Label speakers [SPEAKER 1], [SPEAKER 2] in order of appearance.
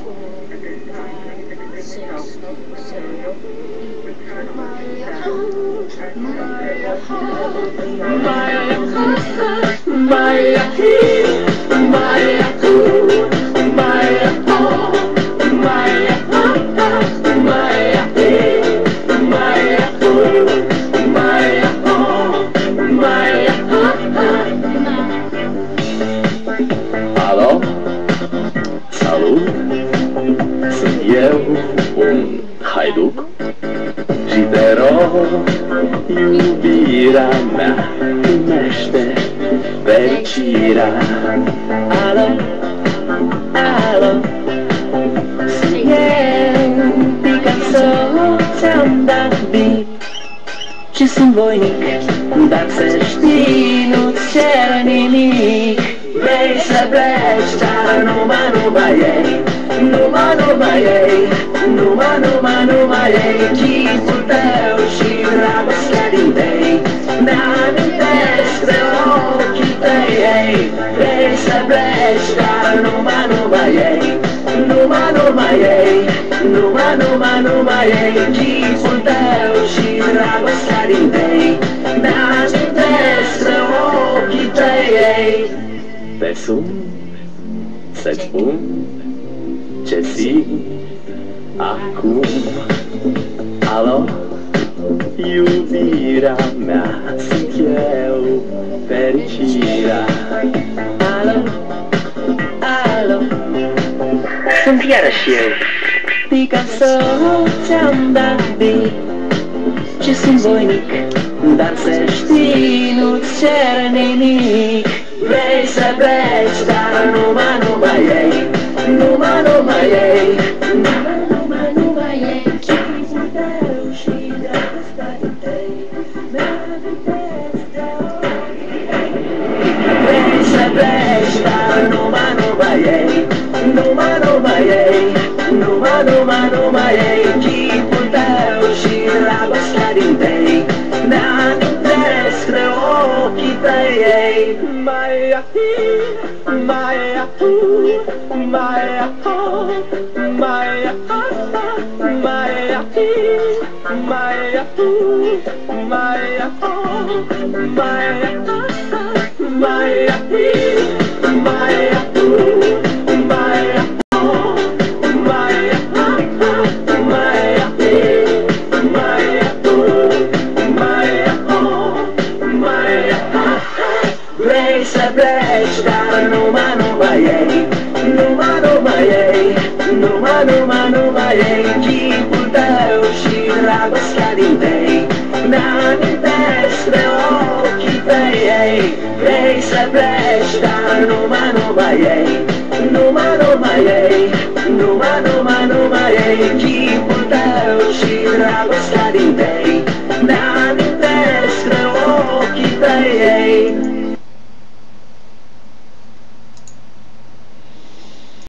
[SPEAKER 1] Alo? Salut! Sunt eu, un haiduc, și te rog, iubirea mea, primește fericirea. Alo? Alo? Sunt eu, Picasso, ți-am dat beat și sunt voinic, dar să știi, nu-ți cer nimic. Vrei să pleci, dar numai ei, numai ei, numai ei, chipul tău și dragostea din tei. Mi-amintesc de ochii tăi, ei. Vrei să pleci, dar numai ei, numai ei, numai ei, chipul tău și dragostea din tei. Mi-amintesc de ochii tăi, ei. Te sun să-ți spun ce simt acum. Alo? Iubirea mea, sunt eu, fericirea. Alo? Alo? Sunt iarăși eu, Picasso, ți-am dat beat și sunt voinic, dar să știi, nu-ți cer nimic. Vrei să pleci, dar numai ei, numai ei, numai ei, chipul tău și dragostea din tei. Mi-amintesc de ochii tăi. Vrei să pleci, dar numai ei, numai ei, numai ei, chipul tău și dragostea din tei. Mi-amintesc de ochii tăi, ei. Maya, Maya, Maya, Maya, Maya, Maya, Maya, Maya, Maya, vrei să pleci, dar numai ei, numai ei, numai ei, chipul tău și dragostea din tei. Mi-amintesc de ochii tăi, ei. Vrei să pleci, dar numai ei, numai ei, numai ei, chipul tău și dragostea din tei.